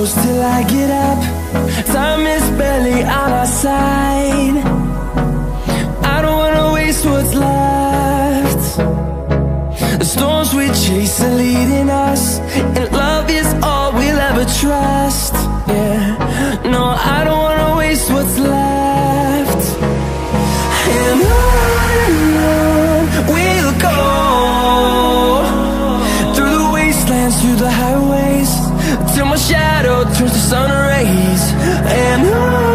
close till I get up. Time is barely on our side. I don't wanna waste what's left. The storms we chase are leading us, and love is all we'll ever trust. Yeah, no, I don't wanna waste what's left. And on we'll go, through the wastelands, through the highways, till my shadow turns to sun rays. And on